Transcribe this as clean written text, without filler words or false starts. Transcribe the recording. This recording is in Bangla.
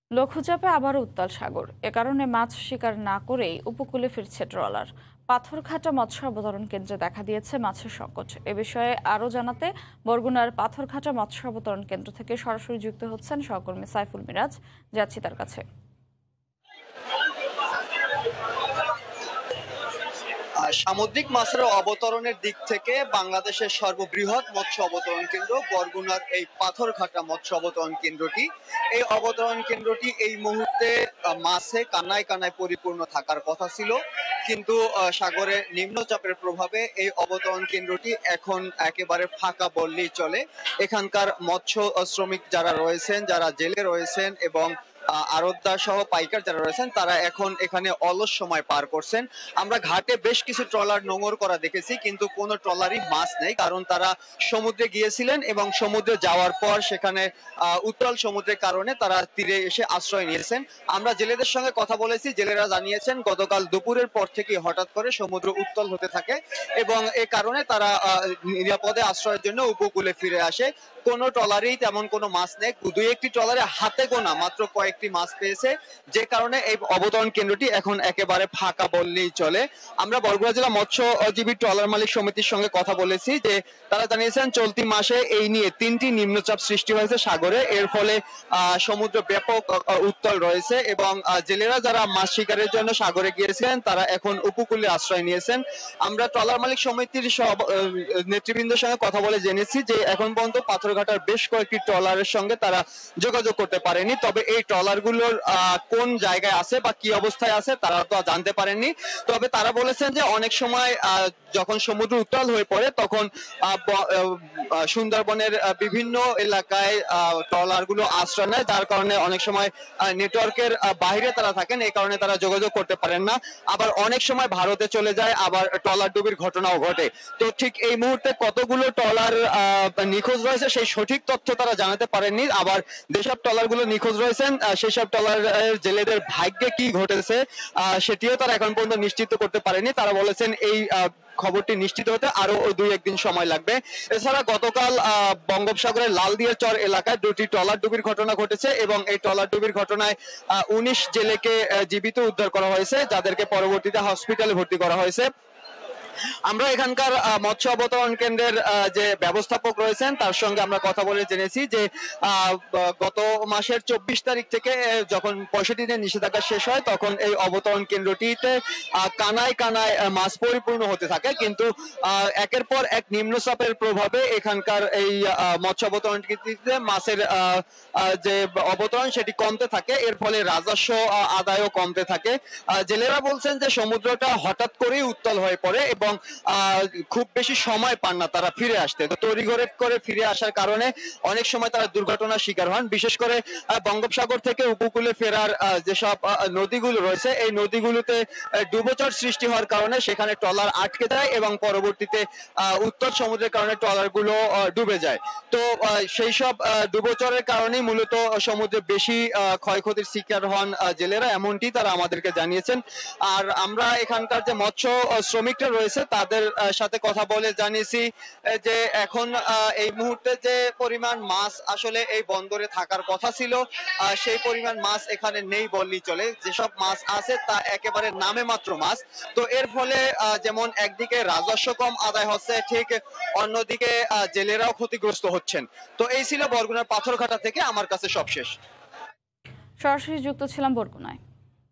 লঘুচাপে আবারও উত্তাল সাগর, এ কারণে মাছ শিকার না করেই উপকূলে ফিরছে ট্রলার। পাথরঘাটা মৎস্য অবতরণ কেন্দ্রে দেখা দিয়েছে মাছের সংকট। এ বিষয়ে আরও জানাতে বরগুনার পাথরঘাটা মৎস্য অবতরণ কেন্দ্র থেকে সরাসরি যুক্ত হচ্ছেন সহকর্মী সাইফুল মিরাজ। যাচ্ছি তার কাছে। সামুদ্রিক মাছের অবতরণের দিক থেকে বাংলাদেশের সর্ববৃহৎ মৎস্য অবতরণ কেন্দ্র বরগুনার এই পাথরঘাটা মৎস্য অবতরণ কেন্দ্রটি। এই অবতরণ কেন্দ্রটি এই মুহূর্তে মাছে কানায় কানায় পরিপূর্ণ থাকার কথা ছিল, কিন্তু সাগরে নিম্নচাপের প্রভাবে এই অবতরণ কেন্দ্রটি এখন একেবারে ফাঁকা বললেই চলে। এখানকার মৎস্য শ্রমিক যারা রয়েছেন, যারা জেলে রয়েছেন এবং আড়তদার সহ পাইকার যারা রয়েছেন, তারা এখন এখানে অলস সময় পার করছেন। আমরা ঘাটে বেশ কিছু ট্রলার নোঙর করা দেখেছি, কিন্তু কোনো ট্রলারই মাছ নেই, কারণ তারা সমুদ্রে গিয়েছিলেন এবং সমুদ্রে যাওয়ার পর সেখানে উত্তাল সমুদ্রের কারণে তারা তীরে এসে আশ্রয় নিয়েছেন। আমরা জেলেদের সঙ্গে কথা বলেছি, জেলেরা জানিয়েছেন গতকাল দুপুরের পর থেকে হঠাৎ করে সমুদ্র উত্তাল হতে থাকে এবং এ কারণে তারা নিরাপদে আশ্রয়ের জন্য উপকূলে ফিরে আসে। কোনো ট্রলারেই তেমন কোনো মাছ নেই, দুই একটি ট্রলারে হাতে গোনা মাত্র কয়েকটি মাছ পেয়েছে, যে কারণে এই অবতরণ কেন্দ্রটি এখন একেবারে ফাঁকা বললেই চলে। আমরা বরগুনা জেলা মৎস্যজীবী ট্রলার মালিক সমিতির সঙ্গে কথা বলেছি, যে তারা জানিয়েছেন চলতি মাসে এই নিয়ে 3টি নিম্নচাপ সৃষ্টি হয়েছে সাগরে। এর ফলে সমুদ্র ব্যাপক উত্তাল রয়েছে এবং জেলেরা যারা মাছ শিকারের জন্য সাগরে গিয়েছিলেন তারা এখন উপকূলে আশ্রয় নিয়েছেন। আমরা ট্রলার মালিক সমিতির নেতৃবৃন্দের সঙ্গে কথা বলে জেনেছি যে এখন পর্যন্ত পাথরঘাটার বেশ কয়েকটি ট্রলারের সঙ্গে তারা যোগাযোগ করতে পারেনি, তবে এই ট্রলারগুলোর কোন জায়গায় আছে বা কি অবস্থায় আছে তারা তো জানতে পারেননি। তবে তারা বলেছেন যে অনেক সময় যখন সমুদ্র উত্তাল হয়ে পড়ে তখন সুন্দরবনের বিভিন্ন এলাকায় ট্রলারগুলো আশ্রয় নেয়, যার কারণে অনেক সময় নেটওয়ার্কের বাইরে তারা থাকেন, এই কারণে তারা যোগাযোগ করতে পারেন না। আবার অনেক সময় ভারতে চলে যায়, আবার ট্রলার ডুবির ঘটনাও ঘটে। তো ঠিক এই মুহূর্তে কতগুলো ট্রলার নিখোঁজ রয়েছে সেই সঠিক তথ্য তারা জানাতে পারেননি। আবার যেসব ট্রলারগুলো নিখোঁজ রয়েছেন সেই সব ট্রলার জেলেদের ভাগ্যে কি ঘটেছে সেটিও তারা এখন পর্যন্ত নিশ্চিত করতে পারেনি। তারা বলেছেন এই খবরটি নিশ্চিত হতে আরো 2-1 দিন সময় লাগবে। এছাড়া গতকাল বঙ্গোপসাগরের লালদিয়ার চর এলাকায় 2টি ট্রলার ডুবির ঘটনা ঘটেছে এবং এই ট্রলার ডুবির ঘটনায় 19 জেলেকে জীবিত উদ্ধার করা হয়েছে, যাদেরকে পরবর্তীতে হসপিটালে ভর্তি করা হয়েছে। আমরা এখানকার মৎস্য অবতরণ কেন্দ্রের যে ব্যবস্থাপক রয়েছেন তার সঙ্গে আমরা কথা বলে জেনেছি যে গত মাসের 24 তারিখ থেকে যখন 65 দিনের নিষেধাজ্ঞা শেষ হয় তখন এই অবতরণ কেন্দ্রটিতে কানায় কানায় মাছ পরিপূর্ণ হতে থাকে, কিন্তু একের পর এক নিম্নচাপের প্রভাবে এখানকার এই মৎস্য অবতরণ কেন্দ্রটিতে মাছের যে অবতরণ সেটি কমতে থাকে, এর ফলে রাজস্ব আদায়ও কমতে থাকে। জেলেরা বলছেন যে সমুদ্রটা হঠাৎ করেই উত্তাল হয়ে পড়ে এবং খুব বেশি সময় পান না তারা ফিরে আসতে। তো তড়িঘড়ি করে ফিরে আসার কারণে অনেক সময় তারা দুর্ঘটনার শিকার হন। বিশেষ করে বঙ্গোপসাগর থেকে উপকূলে ফেরার যেসব নদীগুলো রয়েছে এই নদীগুলোতে ডুবোচর সৃষ্টি হওয়ার কারণে সেখানে ট্রলার আটকে যায় এবং পরবর্তীতে উত্তর সমুদ্রের কারণে ট্রলারগুলো ডুবে যায়। তো সেই সব ডুবোচরের কারণেই মূলত সমুদ্রে বেশি ক্ষয়ক্ষতির শিকার হন জেলেরা, এমনটি তারা আমাদেরকে জানিয়েছেন। আর আমরা এখানকার যে মৎস্য শ্রমিকরা রয়েছে তাদের সাথে কথা বলে জানিয়েছি যে এখন এই মুহূর্তে যে পরিমাণ মাছ আসলে এই বন্দরে থাকার কথা ছিল সেই পরিমাণ মাছ এখানে নেই বললেই চলে। যেসব মাছ আছে তা একেবারে নামে মাত্র মাছ। তো এর ফলে যেমন একদিকে রাজস্ব কম আদায় হচ্ছে, ঠিক অন্যদিকে জেলেরাও ক্ষতিগ্রস্ত হচ্ছেন। তো এই ছিল বরগুনার পাথরঘাটা থেকে আমার কাছে সবশেষ। সরাসরি যুক্ত ছিলাম বরগুনায়।